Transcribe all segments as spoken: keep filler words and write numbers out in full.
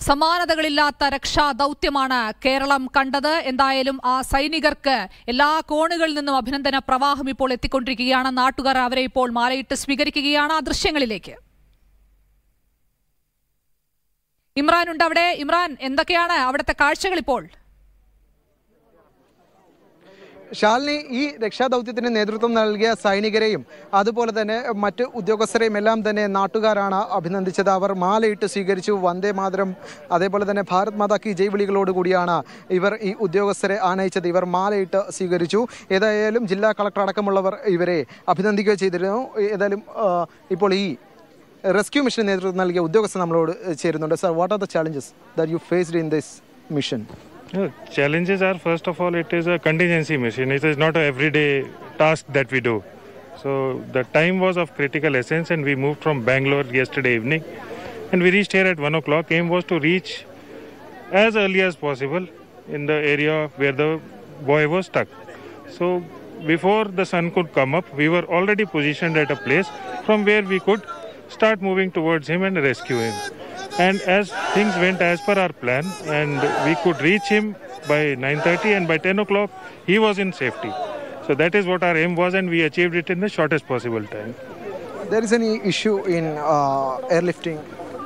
സമാനതകളില്ലാത്ത രക്ഷാ ദൗത്യമാണ് കേരളം കണ്ടത്. എന്തായാലും ആ സൈനികർക്ക് എല്ലാ കോണുകളിൽ നിന്നും അഭിനന്ദന പ്രവാഹം ഇപ്പോൾ എത്തിക്കൊണ്ടിരിക്കുകയാണ്. നാട്ടുകാർ അവരെ ഇപ്പോൾ മാലയിട്ട് സ്വീകരിക്കുകയാണ്. ആ ദൃശ്യങ്ങളിലേക്ക് ഇമ്രാൻ ഉണ്ട് അവിടെ. ഇമ്രാൻ, എന്തൊക്കെയാണ് അവിടുത്തെ കാഴ്ചകൾ ഇപ്പോൾ? ശാലിനി, ഈ രക്ഷാദൗത്യത്തിന് നേതൃത്വം നൽകിയ സൈനികരെയും അതുപോലെ തന്നെ മറ്റ് ഉദ്യോഗസ്ഥരെയും എല്ലാം തന്നെ നാട്ടുകാരാണ് അഭിനന്ദിച്ചത്. അവർ മാലയിട്ട് സ്വീകരിച്ചു. വന്ദേ മാതരം അതേപോലെ തന്നെ ഭാരത് മാതാ കി ജയ് വിളികളോട് കൂടിയാണ് ഇവർ ഈ ഉദ്യോഗസ്ഥരെ ആനയിച്ചത്. ഇവർ മാലയിട്ട് സ്വീകരിച്ചു. ഏതായാലും ജില്ലാ കളക്ടർ അടക്കമുള്ളവർ ഇവരെ അഭിനന്ദിക്കുകയും ചെയ്തിരുന്നു. ഏതായാലും ഇപ്പോൾ ഈ റെസ്ക്യൂ മിഷന് നേതൃത്വം നൽകിയ ഉദ്യോഗസ്ഥർ നമ്മളോട് ചേരുന്നുണ്ട്. Sir, what are the challenges that you faced in this mission? No, challenges are, first of all, it is a contingency mission. It is not an everyday task that we do. So the time was of critical essence, and we moved from Bangalore yesterday evening, and we reached here at one o'clock. Aim was to reach as early as possible in the area where the boy was stuck. So before the sun could come up, we were already positioned at a place from where we could start moving towards him and rescue him. And as things went as per our plan, and we could reach him by nine thirty, and by ten o'clock he was in safety. So that is what our aim was, and we achieved it in the shortest possible time. There is any issue in uh, airlifting?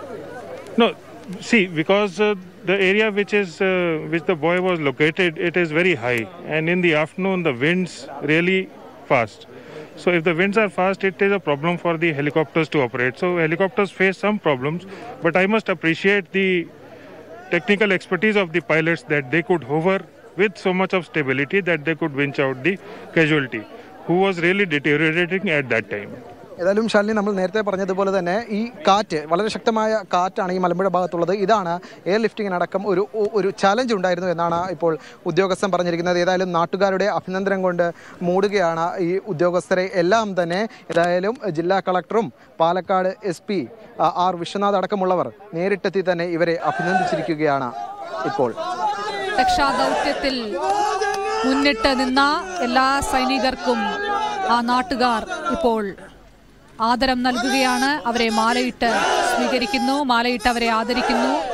No, see, because uh, the area which is uh, which the boy was located, it is very high, and in the afternoon the winds really fast. So if the winds are fast, it is a problem for the helicopters to operate. So helicopters face some problems, but I must appreciate the technical expertise of the pilots that they could hover with so much of stability that they could winch out the casualty, who was really deteriorating at that time. ഏതായാലും ശാലിനി, നമ്മൾ നേരത്തെ പറഞ്ഞതുപോലെ തന്നെ ഈ കാറ്റ്, വളരെ ശക്തമായ കാറ്റാണ് ഈ മലമ്പുഴ ഭാഗത്തുള്ളത്. ഇതാണ് എയർ ലിഫ്റ്റിങ്ങിനടക്കം ഒരു ഒരു ചാലഞ്ച് ഉണ്ടായിരുന്നു എന്നാണ് ഇപ്പോൾ ഉദ്യോഗസ്ഥൻ പറഞ്ഞിരിക്കുന്നത്. ഏതായാലും നാട്ടുകാരുടെ അഭിനന്ദനം കൊണ്ട് മൂടുകയാണ് ഈ ഉദ്യോഗസ്ഥരെ എല്ലാം തന്നെ. ഏതായാലും ജില്ലാ കളക്ടറും പാലക്കാട് എസ് പി ആർ വിശ്വനാഥ് അടക്കമുള്ളവർ നേരിട്ടെത്തി തന്നെ ഇവരെ അഭിനന്ദിച്ചിരിക്കുകയാണ്. ഇപ്പോൾ രക്ഷാദൗത്യത്തിൽ മുന്നിട്ട് നിന്ന എല്ലാ സൈനികർക്കും ആ നാട്ടുകാർ ഇപ്പോൾ ആദരം നൽകുകയാണ്. അവരെ മാലയിട്ട് സ്വീകരിക്കുന്നു, മാലയിട്ട് അവരെ ആദരിക്കുന്നു.